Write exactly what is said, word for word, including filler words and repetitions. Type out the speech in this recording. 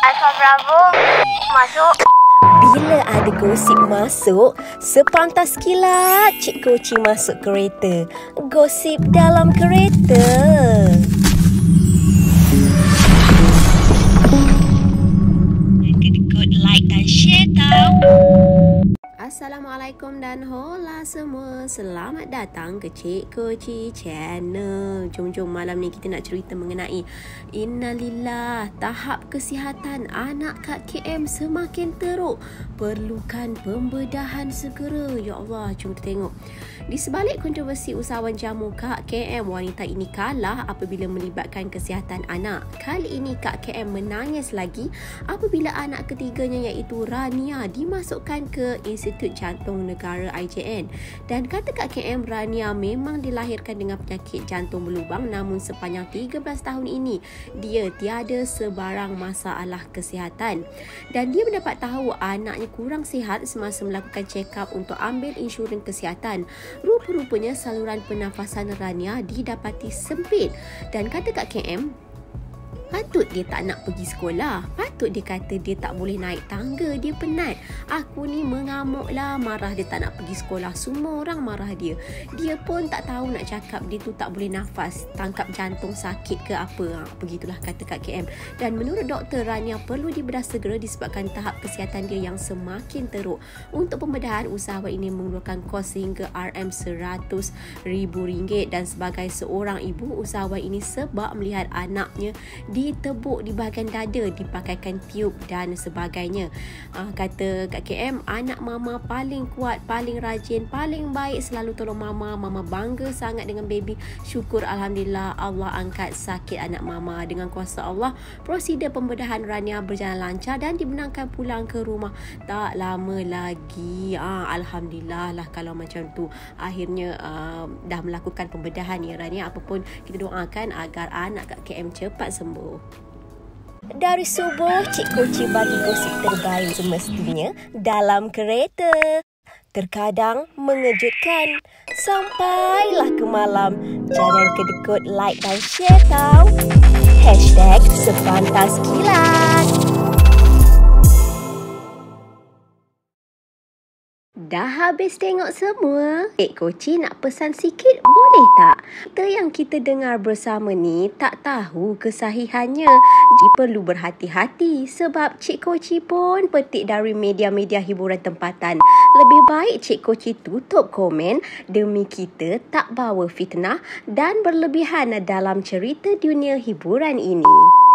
Alfa Bravo, masuk. Bila ada gosip masuk, sepantas kilat Cik Koci masuk kereta. Gosip dalam kereta. Kedekut like dan share tau. Assalamualaikum dan hola semua. Selamat datang ke Cik Koci Channel. Jom-jom malam ni kita nak cerita mengenai Innalillah, tahap kesihatan anak kat K M semakin teruk, perlukan pembedahan segera. Ya Allah, jom kita tengok. Di sebalik kontroversi usahawan jamu Kak K M, wanita ini kalah apabila melibatkan kesihatan anak. Kali ini Kak K M menangis lagi apabila anak ketiganya iaitu Rania dimasukkan ke Institut Jantung Negara I J N. Dan kata Kak K M, Rania memang dilahirkan dengan penyakit jantung berlubang, namun sepanjang tiga belas tahun ini dia tiada sebarang masalah kesihatan. Dan dia mendapat tahu anaknya kurang sihat semasa melakukan check-up untuk ambil insurans kesihatan. Rupa-rupanya saluran pernafasan Rania didapati sempit. Dan kata Kak K M, patut dia tak nak pergi sekolah. Patut dia kata dia tak boleh naik tangga. Dia penat. Aku ni mengamuk lah. Marah dia tak nak pergi sekolah. Semua orang marah dia. Dia pun tak tahu nak cakap dia tu tak boleh nafas. Tangkap jantung sakit ke apa. Ha, begitulah kata Kak K M. Dan menurut doktor, Rania perlu dibedah segera disebabkan tahap kesihatan dia yang semakin teruk. Untuk pembedahan, usahawan ini mengeluarkan kos sehingga R M seratus ribu ringgit. Dan sebagai seorang ibu, usahawan ini sebab melihat anaknya ditebuk di bahagian dada, dipakaikan tiub dan sebagainya. Uh, kata Kak K M, anak mama paling kuat, paling rajin, paling baik, selalu tolong mama. Mama bangga sangat dengan baby. Syukur Alhamdulillah Allah angkat sakit anak mama. Dengan kuasa Allah, prosedur pembedahan Rania berjalan lancar dan dibenarkan pulang ke rumah tak lama lagi. Uh, Alhamdulillah lah kalau macam tu. Akhirnya uh, dah melakukan pembedahan ya Rania. Apapun kita doakan agar anak Kak K M cepat sembuh. Dari subuh, Cik Koci bagi gosip terbaik semestinya dalam kereta. Terkadang mengejutkan. Sampailah ke malam. Jangan kedekut like dan share tau. Hashtag sepantas kilat. Dah habis tengok semua? Cik Koci nak pesan sikit, boleh tak? Kita yang kita dengar bersama ni tak tahu kesahihannya. Jadi perlu berhati-hati sebab Cik Koci pun petik dari media-media hiburan tempatan. Lebih baik Cik Koci tutup komen demi kita tak bawa fitnah dan berlebihan dalam cerita dunia hiburan ini.